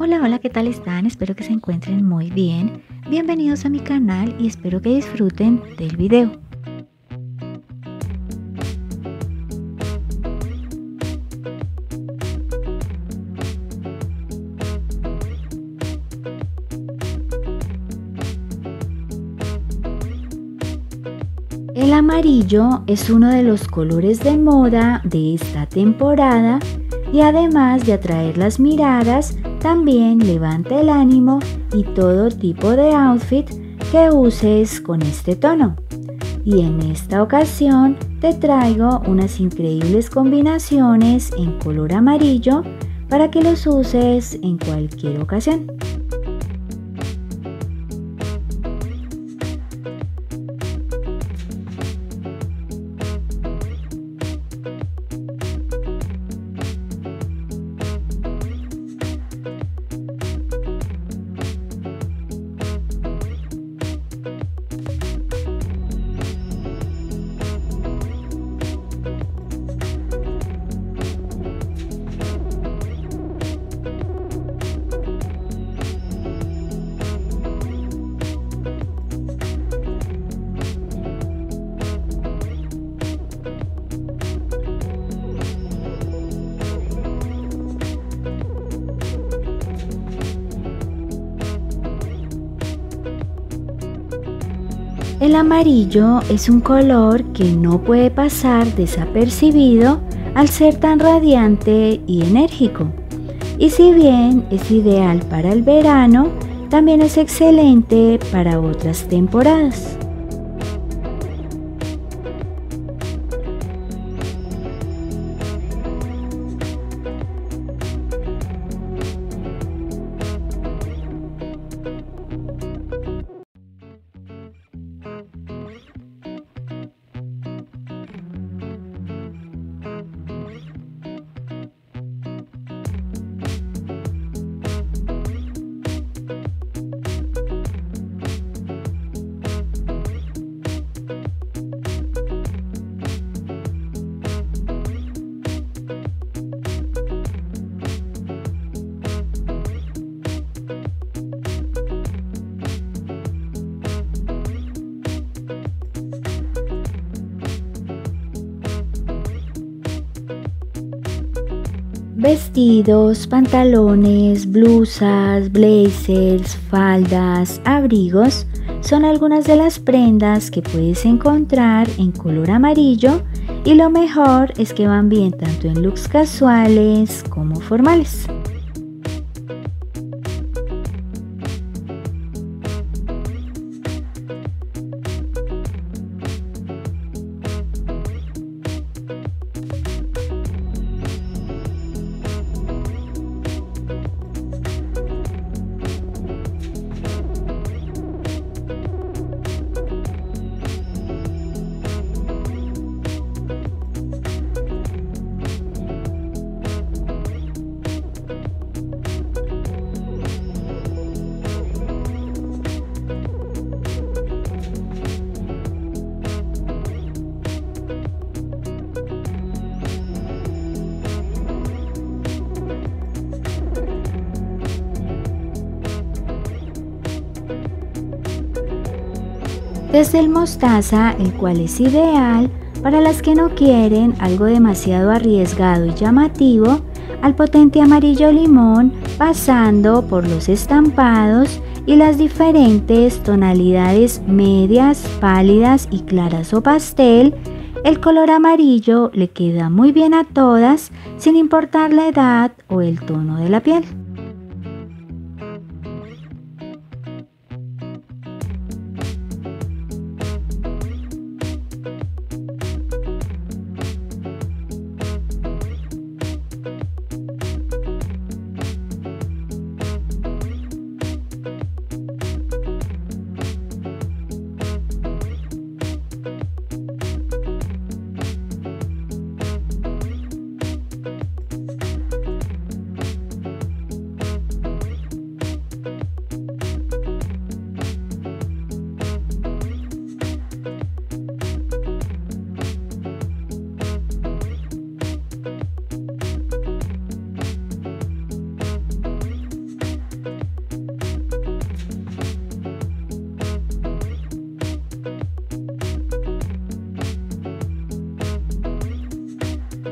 Hola, hola, ¿qué tal están? Espero que se encuentren muy bien. Bienvenidos a mi canal y espero que disfruten del video. El amarillo es uno de los colores de moda de esta temporada y además de atraer las miradas, también levanta el ánimo y todo tipo de outfit que uses con este tono. Y en esta ocasión te traigo unas increíbles combinaciones en color amarillo para que los uses en cualquier ocasión. El amarillo es un color que no puede pasar desapercibido al ser tan radiante y enérgico. Y si bien es ideal para el verano, también es excelente para otras temporadas. Vestidos, pantalones, blusas, blazers, faldas, abrigos son algunas de las prendas que puedes encontrar en color amarillo y lo mejor es que van bien tanto en looks casuales como formales. Desde el mostaza, el cual es ideal para las que no quieren algo demasiado arriesgado y llamativo, al potente amarillo limón, pasando por los estampados y las diferentes tonalidades medias, pálidas y claras o pastel, el color amarillo le queda muy bien a todas sin importar la edad o el tono de la piel.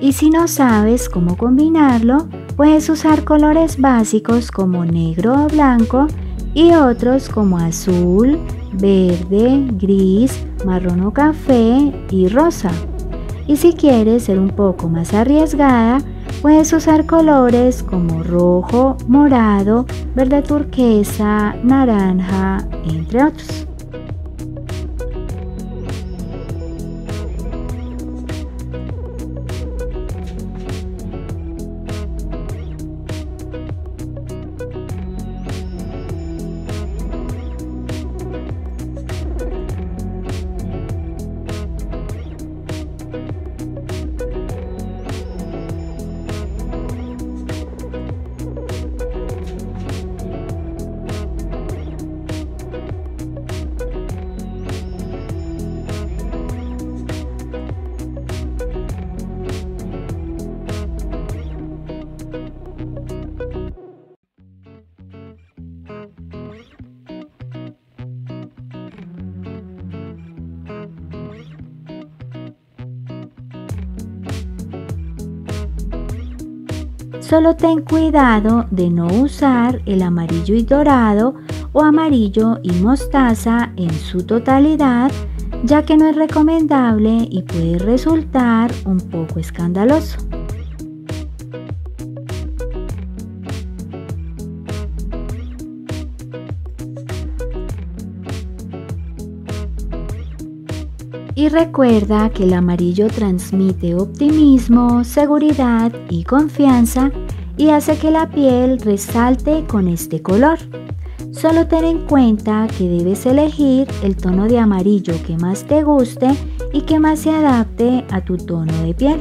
Y si no sabes cómo combinarlo, puedes usar colores básicos como negro o blanco y otros como azul, verde, gris, marrón o café y rosa. Y si quieres ser un poco más arriesgada, puedes usar colores como rojo, morado, verde turquesa, naranja, entre otros. Solo ten cuidado de no usar el amarillo y dorado o amarillo y mostaza en su totalidad, ya que no es recomendable y puede resultar un poco escandaloso. Y recuerda que el amarillo transmite optimismo, seguridad y confianza y hace que la piel resalte con este color. Solo ten en cuenta que debes elegir el tono de amarillo que más te guste y que más se adapte a tu tono de piel.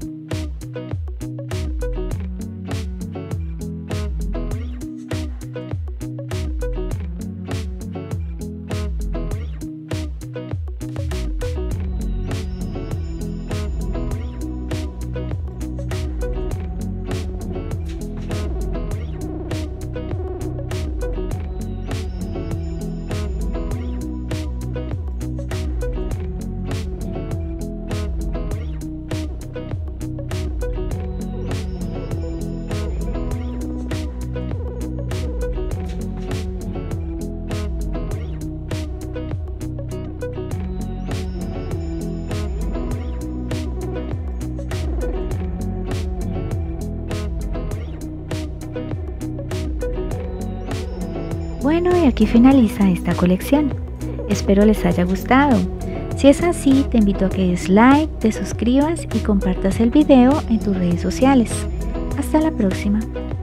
Bueno, y aquí finaliza esta colección. Espero les haya gustado. Si es así, te invito a que des like, te suscribas y compartas el video en tus redes sociales. Hasta la próxima.